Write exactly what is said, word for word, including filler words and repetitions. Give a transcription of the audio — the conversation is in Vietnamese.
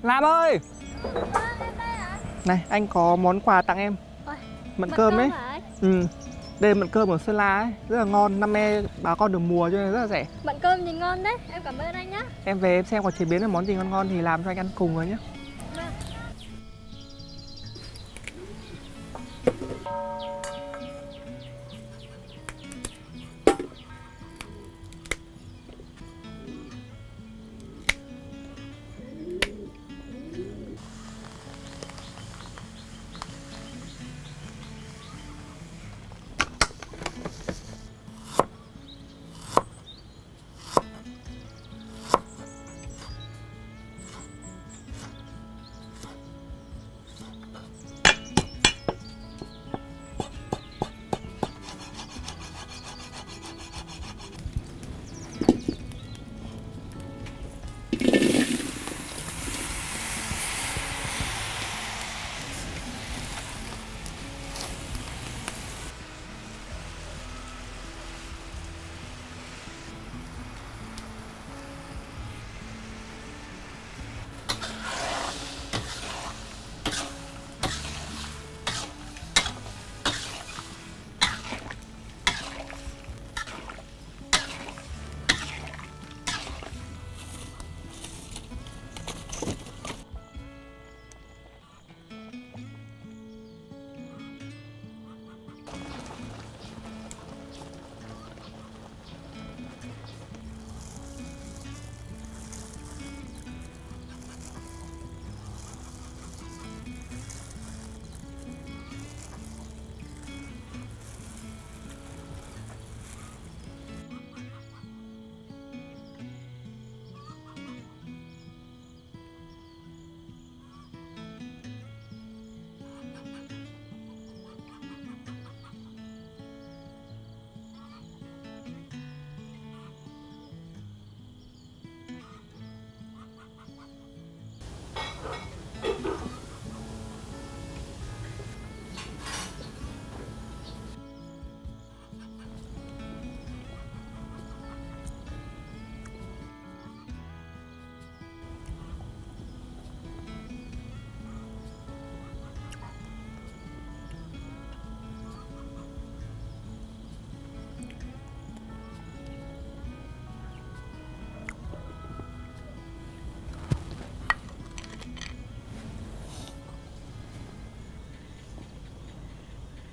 Lam ơi. Này, anh có món quà tặng em. Ôi, Mận mận cơm cơm ấy. hả anh? Ừ. Đây là mận cơm ở Sơn La ấy, rất là ngon, năm nay bà con được mùa cho nên rất là rẻ. Mận cơm thì ngon đấy, em cảm ơn anh nhá. Em về em xem có chế biến được món gì ngon ngon thì làm cho anh ăn cùng với nhé.